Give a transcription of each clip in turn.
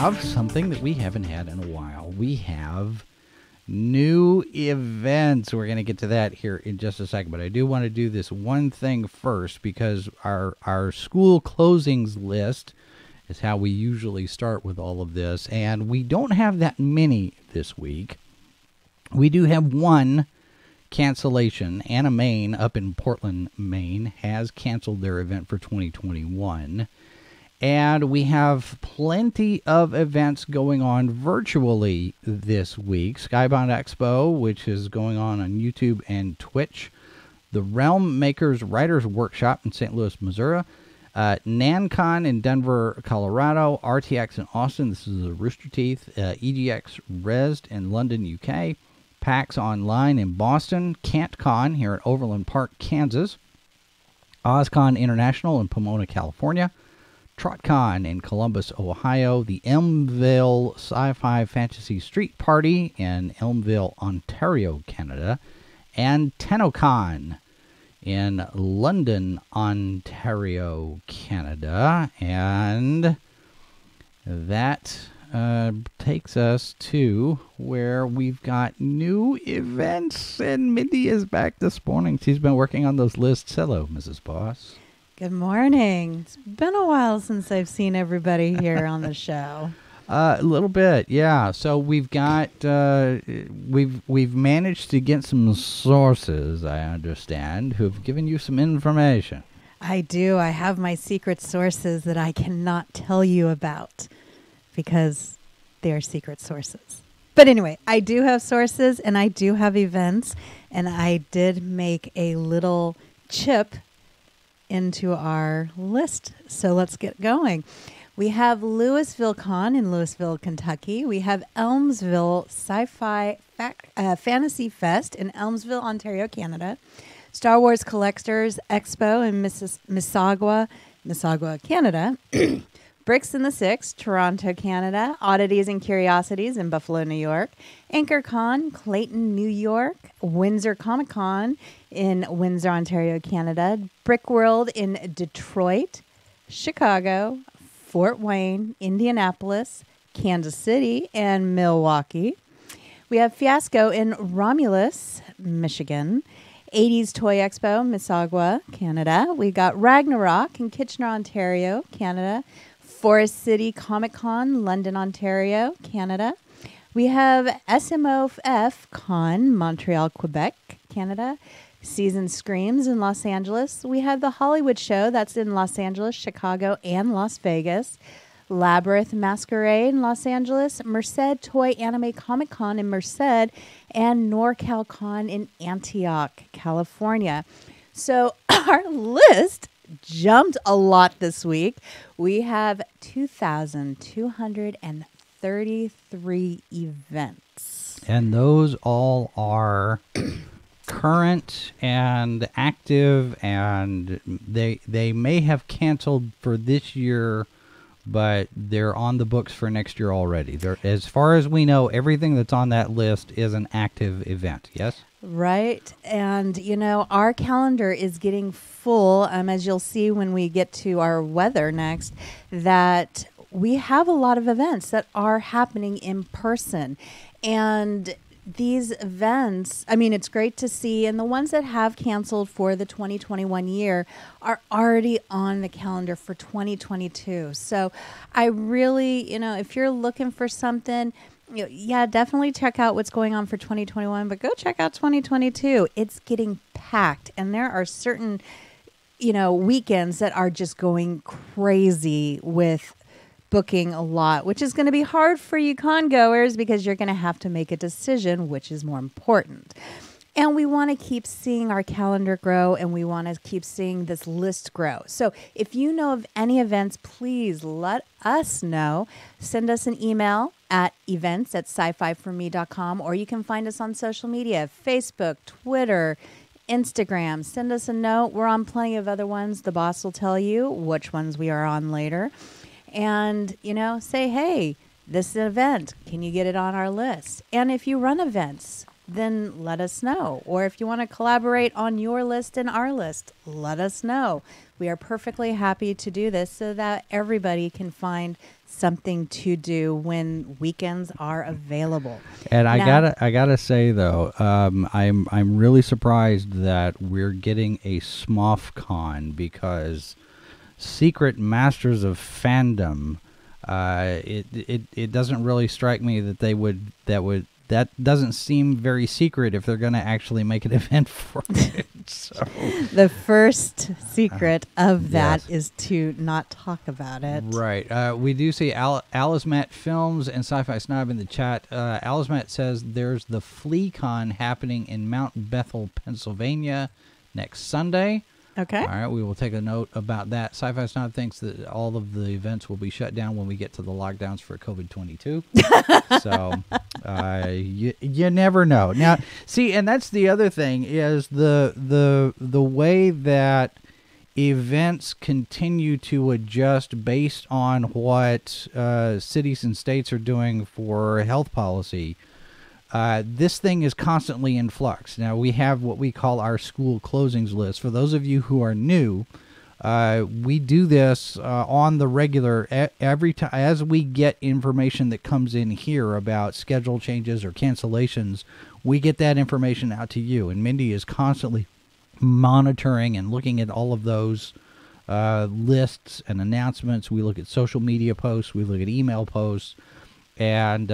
have something that we haven't had in a while. We have new events. We're going to get to that here in just a second, but I do want to do this one thing first because our school closings list is how we usually start with all of this, and we don't have that many this week. We do have one cancellation. Anna Main up in Portland, Maine has canceled their event for 2021. And we have plenty of events going on virtually this week. Skybound Expo, which is going on YouTube and Twitch. The Realm Makers Writers Workshop in St. Louis, Missouri. NanCon in Denver, Colorado. RTX in Austin. This is the Rooster Teeth. EGX Rezzed in London, UK. PAX Online in Boston. CantCon here at Overland Park, Kansas. OzCon International in Pomona, California. TrotCon in Columbus, Ohio. The Elmville Sci-Fi Fantasy Street Party in Elmville, Ontario, Canada. And TennoCon in London, Ontario, Canada. And that takes us to where we've got new events, and Mindy is back this morning. She's been working on those lists. Hello, Mrs. Boss. Good morning. It's been a while since I've seen everybody here on the show. A little bit, yeah. So we've got we've managed to get some sources, I understand, who've given you some information. I do. I have my secret sources that I cannot tell you about because they're secret sources. But anyway, I do have sources and I do have events, and I did make a little chip into our list. So let's get going. We have Louisville Con in Louisville, Kentucky. We have Elmsville Sci-Fi Fantasy Fest in Elmsville, Ontario, Canada. Star Wars Collectors Expo in Mississauga, Canada. Bricks in the Six, Toronto, Canada. Oddities and Curiosities in Buffalo, New York. AnchorCon, Clayton, New York. Windsor Comic Con in Windsor, Ontario, Canada. Brick World in Detroit, Chicago, Fort Wayne, Indianapolis, Kansas City, and Milwaukee. We have Fiasco in Romulus, Michigan. 80s Toy Expo, Mississauga, Canada. We got Ragnarok in Kitchener, Ontario, Canada. Forest City Comic Con, London, Ontario, Canada. We have SMOF Con, Montreal, Quebec, Canada. Season Screams in Los Angeles. We have the Hollywood Show, that's in Los Angeles, Chicago, and Las Vegas. Labyrinth Masquerade in Los Angeles. Merced Toy Anime Comic Con in Merced. And NorCal Con in Antioch, California. So our list jumped a lot this week. We have 2,233 events. And those all are current and active, and they may have canceled for this year, but they're on the books for next year already. As far as we know, everything that's on that list is an active event, yes? Right. And, you know, our calendar is getting full, as you'll see when we get to our weather next, that we have a lot of events that are happening in person. And these events, I mean, it's great to see. And the ones that have canceled for the 2021 year are already on the calendar for 2022. So I really, you know, if you're looking for something, yeah, definitely check out what's going on for 2021, but go check out 2022. It's getting packed, and there are certain, you know, weekends that are just going crazy with booking a lot, which is going to be hard for you con goers because you're going to have to make a decision which is more important. And we want to keep seeing our calendar grow, and we want to keep seeing this list grow. So if you know of any events, please let us know. Send us an email at events@sci-fi4me.com, or you can find us on social media, Facebook, Twitter, Instagram. Send us a note. We're on plenty of other ones. The boss will tell you which ones we are on later. And, you know, say, hey, this is an event. Can you get it on our list? And if you run events, then let us know. Or if you want to collaborate on your list and our list, let us know. We are perfectly happy to do this so that everybody can find something to do when weekends are available. And Now- I gotta say though, I'm really surprised that we're getting a SMOFCon, because Secret Masters of Fandom, it doesn't really strike me that that doesn't seem very secret if they're going to actually make an event for it. So The first secret of that Yes. is to not talk about it. right, we do see Alice Matt Films and Sci-Fi Snob in the chat. Alice Matt says there's the FleaCon happening in Mount Bethel, Pennsylvania next Sunday. Okay. All right, we will take a note about that. Sci-Fi Snob thinks that all of the events will be shut down when we get to the lockdowns for COVID-22. So you never know. Now, see, and that's the other thing is the way that events continue to adjust based on what cities and states are doing for health policy. This thing is constantly in flux. Now, we have what we call our school closings list. For those of you who are new, we do this on the regular every time as we get information that comes in here about schedule changes or cancellations. We get that information out to you, and Mindy is constantly monitoring and looking at all of those lists and announcements. We look at social media posts. We look at email posts. And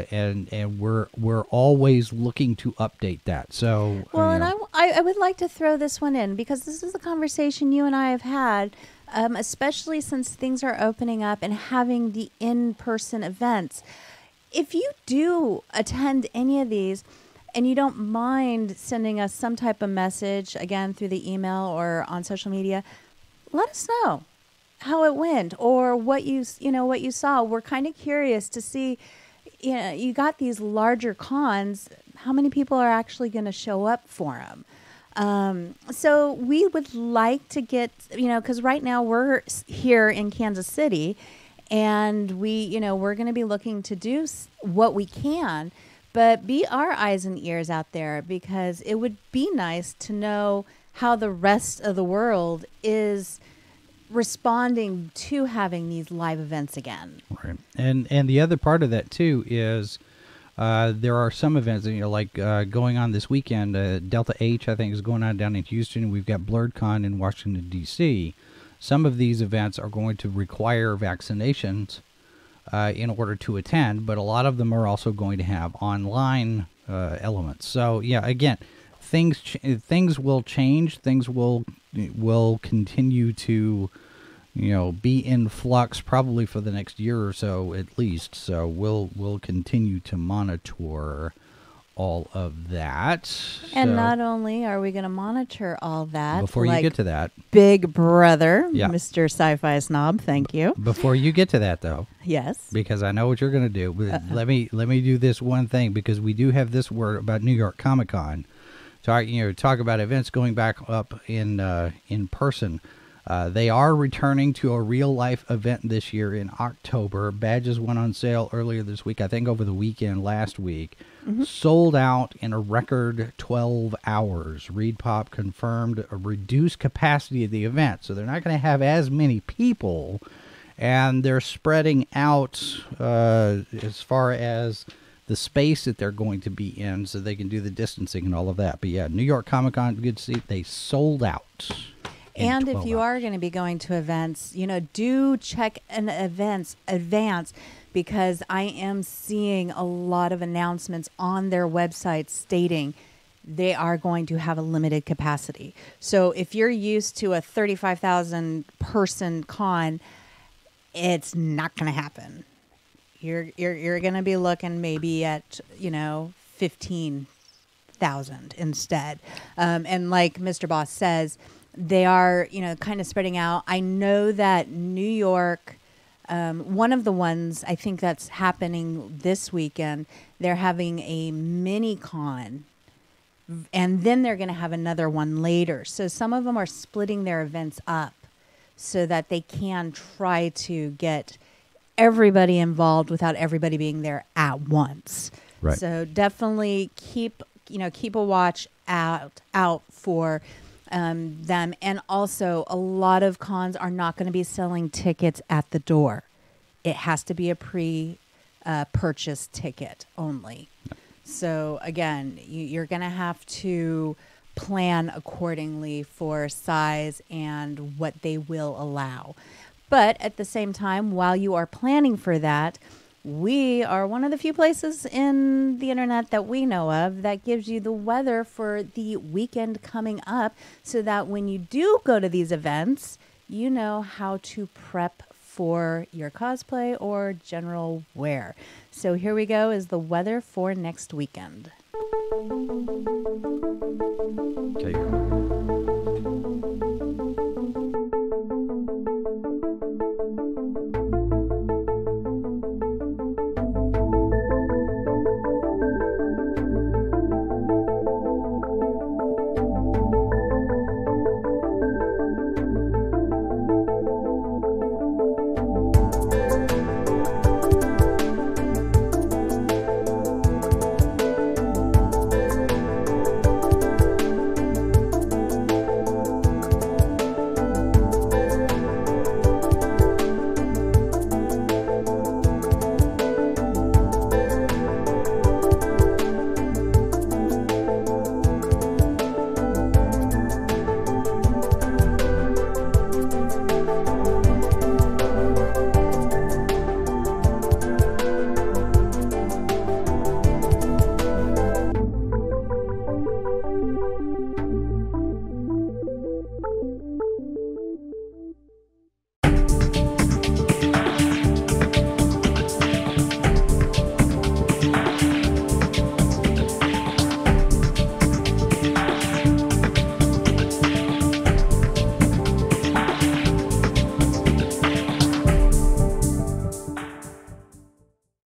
we're always looking to update that. So Well, you and know, I would like to throw this one in because this is a conversation you and I have had, especially since things are opening up and having the in-person events. If you do attend any of these and you don't mind sending us some type of message, again, through the email or on social media, let us know how it went or what you saw. We're kind of curious to see, you got these larger cons, how many people are actually going to show up for them? So we would like to get, because right now we're here in Kansas City and we're going to be looking to do what we can, but be our eyes and ears out there, because it would be nice to know how the rest of the world is responding to having these live events again. right. And the other part of that too is there are some events, like going on this weekend. Delta H, I think, is going on down in Houston. We've got BlurredCon in Washington D.C. Some of these events are going to require vaccinations in order to attend, but a lot of them are also going to have online elements. So yeah, again, things will change. Things will continue to be in flux probably for the next year or so at least. So we'll continue to monitor all of that. And So not only are we going to monitor all that, before like you get to that, Big Brother, Yeah. Mr. Sci-Fi Snob, thank you. before you get to that though, Yes. because I know what you're going to do. But let me do this one thing, because we do have this word about New York Comic Con. Talk about events going back up in person. They are returning to a real life event this year in October. Badges went on sale earlier this week, I think over the weekend last week. Sold out in a record 12 hours. ReedPop confirmed a reduced capacity of the event, so they're not going to have as many people, and they're spreading out as far as the space that they're going to be in, so they can do the distancing and all of that. But yeah, New York Comic Con, good to see. They sold out. in And if 12 you hours. are going to be going to events, do check an events advance, because I am seeing a lot of announcements on their website stating they are going to have a limited capacity. So if you're used to a 35,000 person con, it's not going to happen. You're going to be looking maybe at 15,000 instead. And like Mr. Boss says, they are kind of spreading out. I know that New York, one of the ones I think that's happening this weekend, they're having a mini con, and then they're going to have another one later. So some of them are splitting their events up so that they can try to get everybody involved without everybody being there at once. Right. So definitely keep a watch out for them. And also, a lot of cons are not going to be selling tickets at the door. It has to be a purchase ticket only. So again, you're going to have to plan accordingly for size and what they will allow. But at the same time, while you are planning for that, we are one of the few places in the internet that we know of that gives you the weather for the weekend coming up, so that when you do go to these events, you know how to prep for your cosplay or general wear. So here we go is the weather for next weekend.